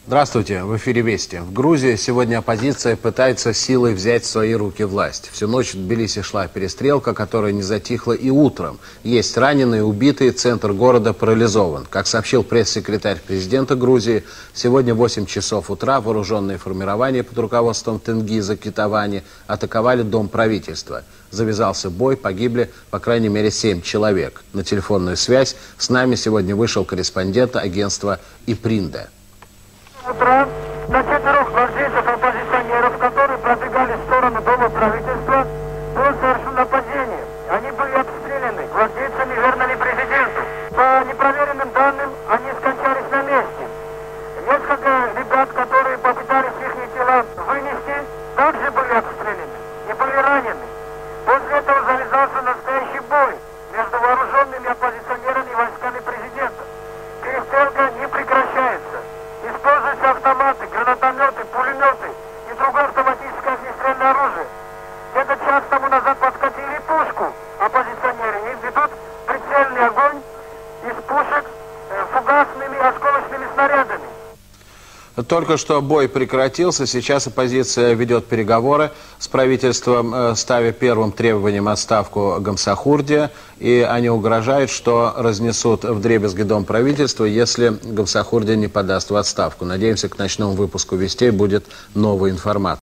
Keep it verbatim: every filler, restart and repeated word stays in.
Здравствуйте, в эфире «Вести». В Грузии сегодня оппозиция пытается силой взять в свои руки власть. Всю ночь в Тбилиси шла перестрелка, которая не затихла и утром. Есть раненые, убитые, центр города парализован. Как сообщил пресс-секретарь президента Грузии, сегодня в восемь часов утра вооруженные формирования под руководством Тенгиза Китавани атаковали дом правительства. Завязался бой, погибли по крайней мере семь человек. На телефонную связь с нами сегодня вышел корреспондент агентства ИПРИНДА. Утро на четырех гвардейцев оппозиционеров, которые пробегали в сторону дома правительства, было совершено нападение. Они были обстреляны гвардейцами, верными президенту. По непроверенным данным, они скончались на месте. Несколько ребят, которые попытались их тела вынести, также были обстреляны и были ранены. После этого завязался настоящий бой между вооруженными оппозиционерами и войсками президента. Перестрелка не прекращается. Используются автоматы, гранатометы, пулеметы и другое автоматическое огнестрельное оружие. Где-то час тому назад подкатили пушку оппозиционеры и ведут прицельный огонь из пушек э, фугасными осколочными снарядами. Только что бой прекратился, сейчас оппозиция ведет переговоры с правительством, ставя первым требованием отставку Гамсахурдия, и они угрожают, что разнесут вдребезги дом правительства, если Гамсахурдия не подаст в отставку. Надеемся, к ночному выпуску «Вестей» будет новая информация.